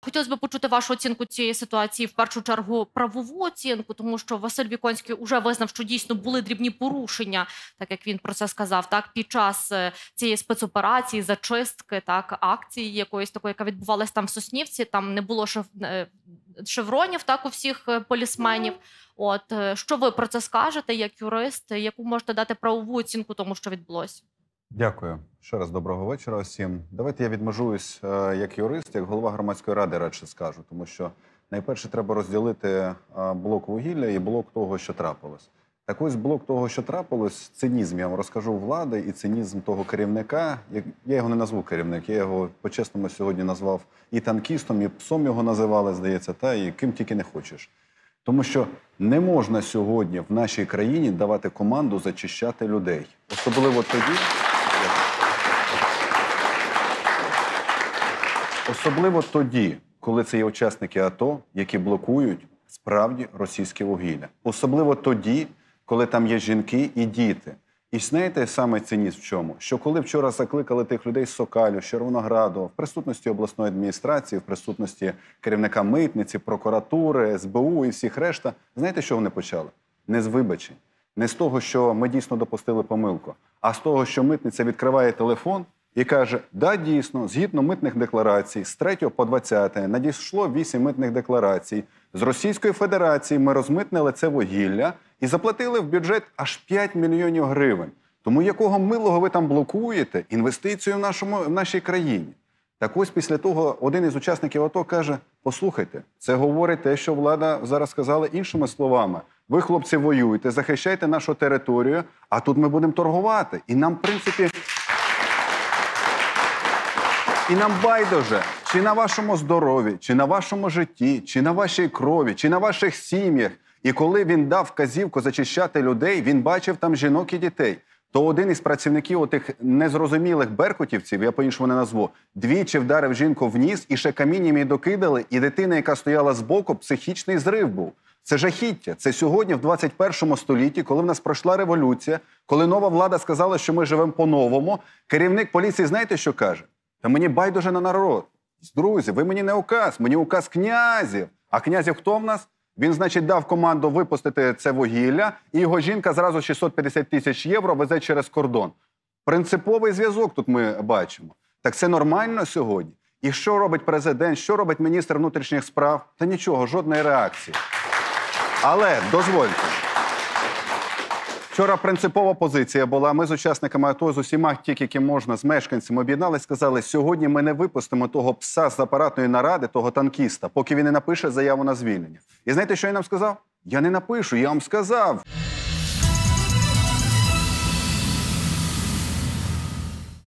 Хотілося б почути вашу оцінку цієї ситуації, в першу чергу правову оцінку, тому що Василь Віконський уже визнав, що дійсно були дрібні порушення, так як він про це сказав, так, під час цієї спецоперації, зачистки, так, акції якоїсь такої, яка відбувалась там в Соснівці, там не було шевронів, так, у всіх полісменів. От, що ви про це скажете, як юрист, яку можете дати правову оцінку тому, що відбулося? Дякую. Ще раз доброго вечора всім. Давайте я відмежуюсь як юрист, як голова громадської ради радше скажу, тому що найперше треба розділити блок вугілля і блок того, що трапилось. Так ось блок того, що трапилось, цинізм, я вам розкажу, влади і цинізм того керівника. Я його не назву керівник, я його по-чесному сьогодні назвав і танкістом, і псом його називали, здається, та і ким тільки не хочеш. Тому що не можна сьогодні в нашій країні давати команду зачищати людей. Особливо тоді, коли це є учасники АТО, які блокують справді російське вугілля. Особливо тоді, коли там є жінки і діти. І знаєте, саме цинізм в чому? Що коли вчора закликали тих людей з Сокалю, з Червонограду, в присутності обласної адміністрації, в присутності керівника митниці, прокуратури, СБУ і всіх решта, знаєте, що вони почали? Не з вибачень. Не з того, що ми дійсно допустили помилку, а з того, що митниця відкриває телефон і каже, да, дійсно, згідно митних декларацій, з 3 по 20 надійшло 8 митних декларацій. З Російської Федерації ми розмитнили це вугілля і заплатили в бюджет аж 5 мільйонів гривень. Тому якого милого ви там блокуєте інвестицію в нашій країні? Так ось після того один із учасників АТО каже, послухайте, це говорить те, що влада зараз сказала іншими словами. Ви, хлопці, воюєте, захищайте нашу територію, а тут ми будемо торгувати. І нам, в принципі, і нам байдуже, чи на вашому здоров'ї, чи на вашому житті, чи на вашій крові, чи на ваших сім'ях. І коли він дав вказівку зачищати людей, він бачив там жінок і дітей. То один із працівників отих незрозумілих беркутівців, я по-іншому не назву, двічі вдарив жінку в ніс, і ще камінням їй докидали, і дитина, яка стояла збоку, психічний зрив був. Це жахіття. Це сьогодні, в 21 столітті, коли в нас пройшла революція, коли нова влада сказала, що ми живемо по-новому, керівник поліції знаєте, що каже? Та мені байдуже на народ. Друзі, ви мені не указ, мені указ князів. А князів хто в нас? Він, значить, дав команду випустити це вугілля, і його жінка зразу 650 тисяч євро везе через кордон. Принциповий зв'язок тут ми бачимо. Так це нормально сьогодні? І що робить президент, що робить міністр внутрішніх справ? Та нічого, жодної реакції. Але, дозвольте, вчора принципова позиція була. Ми з учасниками АТО, з усіма, тільки яким можна, з мешканцями об'єднались, сказали, сьогодні ми не випустимо того пса з апаратної наради, того танкіста, поки він не напише заяву на звільнення. І знаєте, що він нам сказав? Я не напишу, я вам сказав.